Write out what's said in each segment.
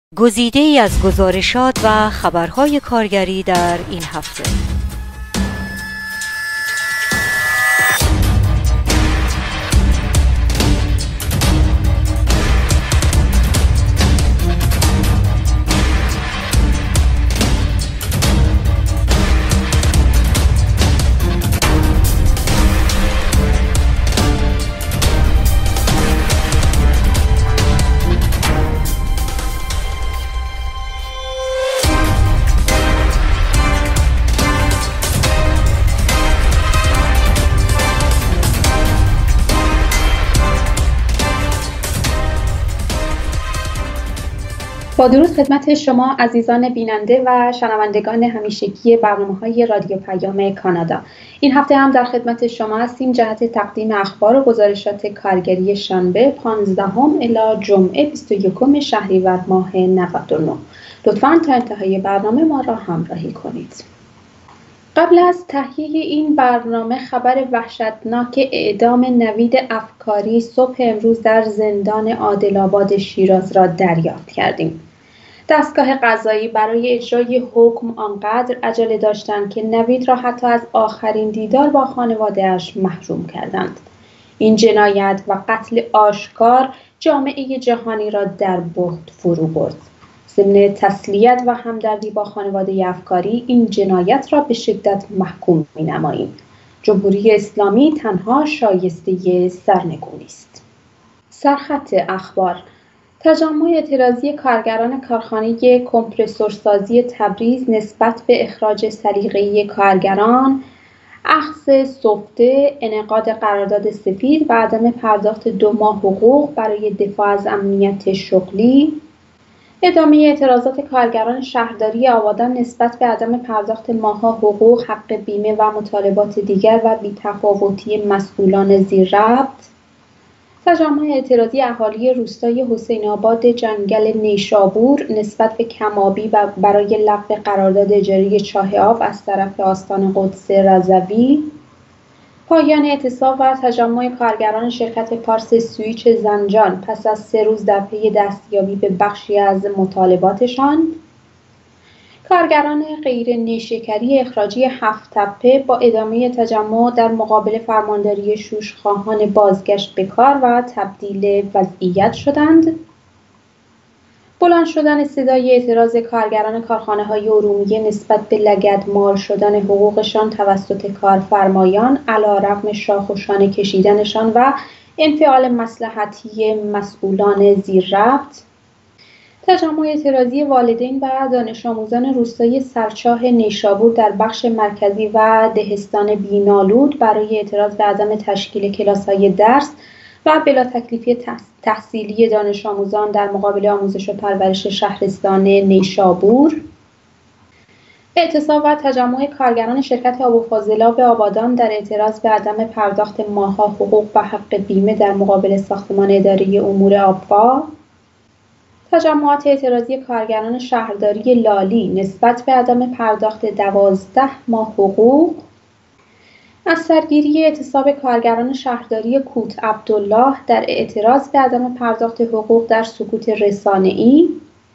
گزیده‌ای از گزارشات و خبرهای کارگری در این هفته. با درود خدمت شما عزیزان بیننده و شنوندگان همیشگی برنامه‌های رادیو پیام کانادا. این هفته هم در خدمت شما هستیم جهت تقدیم اخبار و گزارشات کارگری شنبه 15 الی جمعه 21 شهریور ماه 99. لطفاً تا انتهای برنامه ما را همراهی کنید. قبل از تهیه این برنامه خبر وحشتناک اعدام نوید افکاری صبح امروز در زندان عادل‌آباد شیراز را دریافت کردیم. دستگاه قضایی برای اجرای حکم آنقدر عجله داشتند که نوید را حتی از آخرین دیدار با خانواده‌اش محروم کردند. این جنایت و قتل آشکار جامعه جهانی را در بهت فرو برد. ضمن تسلیت و همدردی با خانواده افکاری این جنایت را به شدت محکوم می‌نماییم. جمهوری اسلامی تنها شایسته سرنگونی است. سرخط اخبار: تجمع اعتراضی کارگران کارخانه کمپرسورسازی تبریز نسبت به اخراج سلیقه‌ای کارگران، اخذ سفته، انعقاد قرارداد سفید و عدم پرداخت 2 ماه حقوق برای دفاع از امنیت شغلی، ادامه اعتراضات کارگران شهرداری آبادان نسبت به عدم پرداخت ماه‌ها حقوق، حق بیمه و مطالبات دیگر و بی‌تفاوتی مسئولان زیر ربط، تجمع اعتراضی اهالی روستای حسین آباد جنگل نیشابور نسبت به کم‌آبی و برای لغو قرارداد اجاره چاه آب از طرف آستان قدس رضوی، پایان اعتصاب و تجمع کارگران شرکت پارس سویچ زنجان پس از 3 روز در پی دستیابی به بخشی از مطالباتشان، کارگران غیر نیشکری اخراجی 7 تپه با ادامه تجمع در مقابل فرمانداری شوشخواهان بازگشت به کار و تبدیل وضعیت شدند. بلند شدن صدای اعتراض کارگران کارخانه‌های ارومیه نسبت به لگدمال شدن حقوقشان توسط کارفرمایان علی‌رغم شاخ و شانه کشیدنشان و انفعال مصلحتی مسئولان زیر ربط، تجمع اعتراضی والدین و دانش آموزان روستای سرچاه نیشابور در بخش مرکزی و دهستان بینالود برای اعتراض به عدم تشکیل کلاس‌های درس و بلا تکلیفی تحصیلی دانش آموزان در مقابل آموزش و پرورش شهرستان نیشابور، اعتصاب و تجمع کارگران شرکت آب و فاضلاب آبادان در اعتراض به عدم پرداخت ماه‌ها حقوق و حق بیمه در مقابل ساختمان اداره امور آبها، تجمعات اعتراضی کارگران شهرداری لالی نسبت به عدم پرداخت 12 ماه حقوق، از سرگیری اعتصاب کارگران شهرداری کوت عبدالله در اعتراض به عدم پرداخت حقوق در سکوت رسانه‌ای،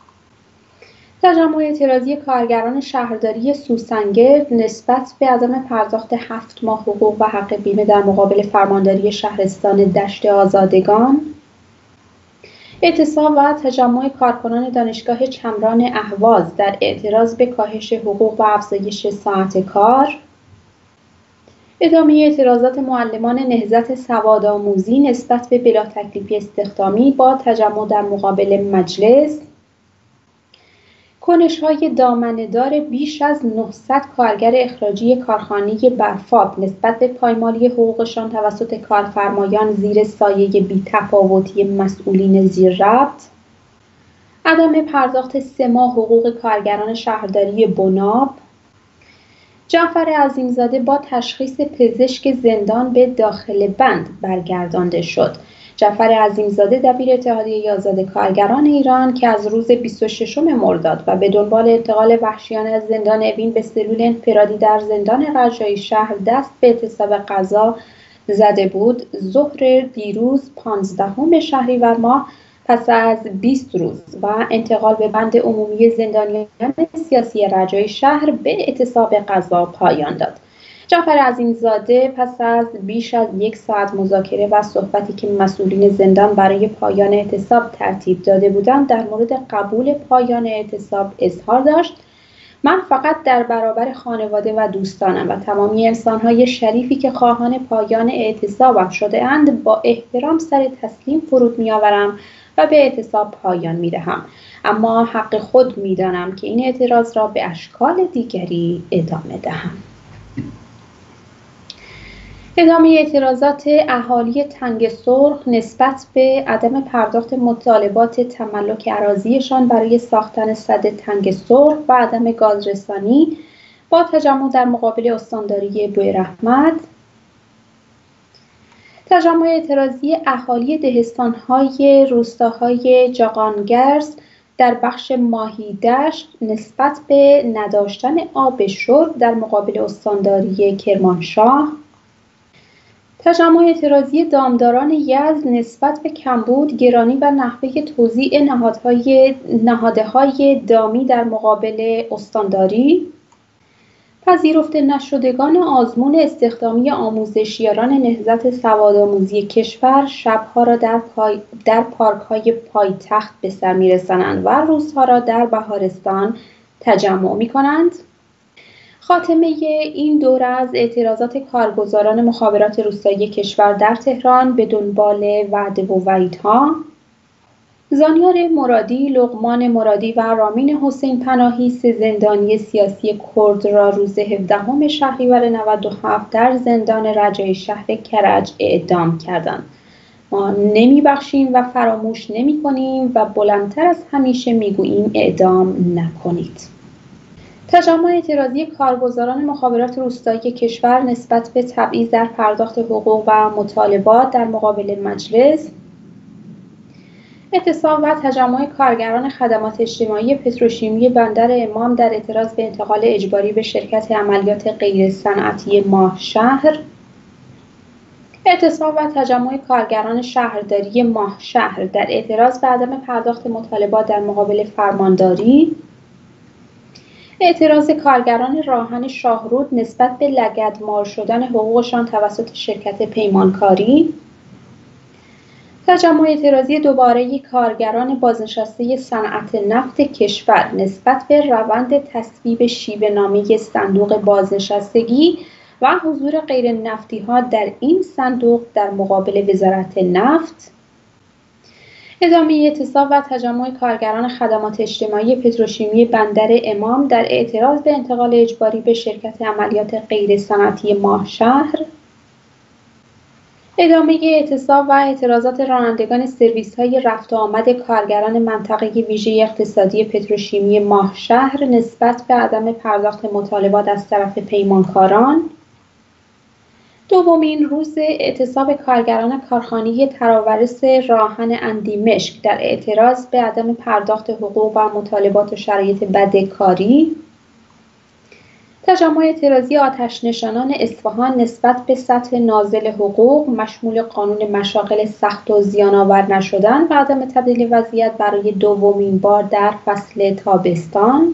تجمع اعتراضی کارگران شهرداری سوسنگرد نسبت به عدم پرداخت 7 ماه حقوق و حق بیمه در مقابل فرمانداری شهرستان دشت آزادگان، اعتصاب و تجمع کارکنان دانشگاه چمران اهواز در اعتراض به کاهش حقوق و افزایش ساعت کار، ادامه اعتراضات معلمان نهضت سوادآموزی نسبت به بلا تکلیفی استخدامی با تجمع در مقابل مجلس، کنش‌های دامنه‌دار بیش از 900 کارگر اخراجی کارخانه برفاب نسبت به پایمالی حقوقشان توسط کارفرمایان زیر سایه بی‌تفاوتی مسئولین زیر ربط، عدم پرداخت 3 ماه حقوق کارگران شهرداری بناب، جعفر عظیمزاده با تشخیص پزشک زندان به داخل بند برگردانده شد. جعفر عظیمزاده دبیر اتحادیه آزاد کارگران ایران که از روز 26 مرداد و به دنبال انتقال وحشیانه از زندان اوین به سلول انفرادی در زندان رجایی شهر دست به اعتصاب قضا زده بود، ظهر دیروز 15 شهریور ماه پس از 20 روز و انتقال به بند عمومی زندانیان سیاسی رجای شهر به اعتصاب غذا پایان داد. جعفر عظیم‌زاده پس از بیش از 1 ساعت مذاکره و صحبتی که مسئولین زندان برای پایان اعتصاب ترتیب داده بودند در مورد قبول پایان اعتصاب اظهار داشت: من فقط در برابر خانواده و دوستانم و تمامی انسان‌های شریفی که خواهان پایان اعتصابم شده اند با احترام سر تسلیم فرود می‌آورم و به اعتصاب پایان می‌دهم، اما حق خود می‌دانم که این اعتراض را به اشکال دیگری ادامه دهم. ادامه اعتراضات اهالی تنگ سرخ نسبت به عدم پرداخت مطالبات تملک اراضیشان برای ساختن سد تنگ سرخ و عدم گازرسانی با تجمع در مقابل استانداری بویراحمد. تجمع اعتراضی اهالی دهستان‌های روستاهای جاغانگرز در بخش ماهیدشت نسبت به نداشتن آب شرب در مقابل استانداری کرمانشاه. تجمع اعتراضی دامداران یزد نسبت به کمبود، گرانی و نحوه توزیع نهادهای دامی در مقابل استانداری. پذیرفته نشدگان آزمون استخدامی آموزشیاران نهضت سوادآموزی کشور شبها را در پارک‌های پایتخت به سر می‌رسانند و روزها را در بهارستان تجمع می‌کنند. خاتمه این دوره از اعتراضات کارگزاران مخابرات روستایی کشور در تهران به دنبال وعده و وعیدها. زانیار مرادی، لقمان مرادی و رامین حسین پناهی، 3 زندانی سیاسی کرد را روز 17 شهریور 97 در زندان رجای شهر کرج اعدام کردند. ما نمیبخشیم و فراموش نمی‌کنیم و بلندتر از همیشه میگوییم اعدام نکنید. تجمع اعتراضی کارگزاران مخابرات روستایی کشور نسبت به تبعیض در پرداخت حقوق و مطالبات در مقابل مجلس. اعتصاب و تجمع کارگران خدمات اجتماعی پتروشیمی بندر امام در اعتراض به انتقال اجباری به شرکت عملیات غیر صنعتی ماهشهر. اعتصاب و تجمع کارگران شهرداری ماهشهر در اعتراض به عدم پرداخت مطالبات در مقابل فرمانداری. اعتراض کارگران راهن شاهرود نسبت به لگدمال شدن حقوقشان توسط شرکت پیمانکاری. تجمع اعتراضی دوباره کارگران بازنشسته صنعت نفت کشور نسبت به روند تصویب شیوه‌نامه صندوق بازنشستگی و حضور غیر نفتی‌ها در این صندوق در مقابل وزارت نفت. ادامه اعتصاب و تجمع کارگران خدمات اجتماعی پتروشیمی بندر امام در اعتراض به انتقال اجباری به شرکت عملیات غیر صنعتی ماهشهر. ادامه اعتصاب و اعتراضات رانندگان سرویس‌های رفت و آمد کارگران منطقه ویژه اقتصادی پتروشیمی ماهشهر نسبت به عدم پرداخت مطالبات از طرف پیمانکاران. دومین روز اعتصاب کارگران کارخانه تراورس راهن اندیمشک در اعتراض به عدم پرداخت حقوق و مطالبات و شرایط بد کاری. تجمع اعتراضی آتش‌نشانان اصفهان نسبت به سطح نازل حقوق مشمول قانون مشاغل سخت و زیان‌آور نشدن و عدم تبدیل وضعیت برای دومین بار در فصل تابستان.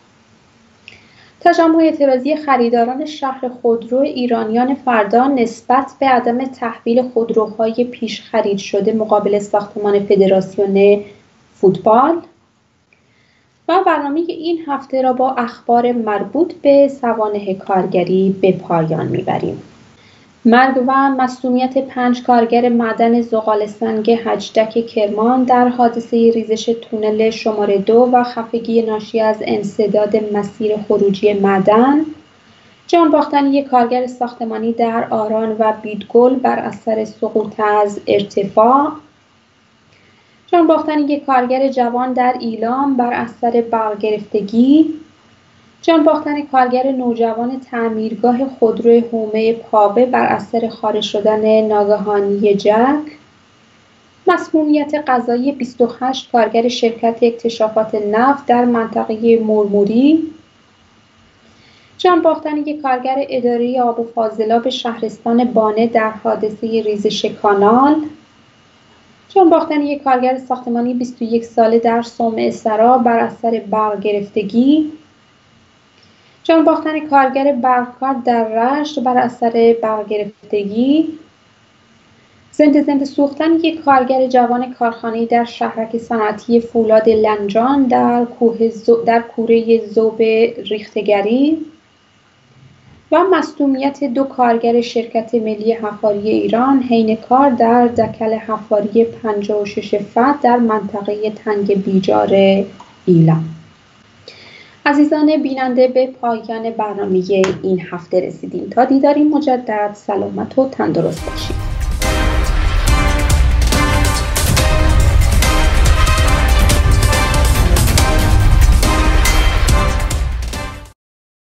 تجمع اعتراضی خریداران شهر خودرو ایرانیان فردا نسبت به عدم تحویل خودروهای پیش خرید شده مقابل ساختمان فدراسیون فوتبال. و برنامه این هفته را با اخبار مربوط به سوانح کارگری به پایان میبریم. مرگ و مصدومیت 5 کارگر معدن زغال‌سنگ هجدک کرمان در حادثه ریزش تونل شماره 2 و خفگی ناشی از انسداد مسیر خروجی معدن. جان باختن یک کارگر ساختمانی در آران و بیدگل بر اثر سقوط از ارتفاع. جان باختن یک کارگر جوان در ایلام بر اثر برق گرفتگی. جان باختن کارگر نوجوان تعمیرگاه خودرو حومه پاوه بر اثر خارج شدن ناگهانی جک. مسمومیت غذایی 28 کارگر شرکت اکتشافات نفت در منطقه مرموری. جان باختن یک کارگر اداره آب و فاضلاب شهرستان بانه در حادثه ریزش کانال. جان باختن یک کارگر ساختمانی 21 ساله در صومعه سرا بر اثر برق گرفتگی. جان باختن کارگر برقکار در رشت بر اثر برق گرفتگی. زنده سوختن یک کارگر جوان کارخانه‌ای در شهرک صنعتی فولاد لنجان در کوره ذوب ریختگری. و مصدومیت 2 کارگر شرکت ملی حفاری ایران حین کار در دکل حفاری 56 فت در منطقه تنگ بیجار ایلام. عزیزان بیننده، به پایان برنامه این هفته رسیدیم. تا دیداری مجدد، سلامت و تندرست باشید.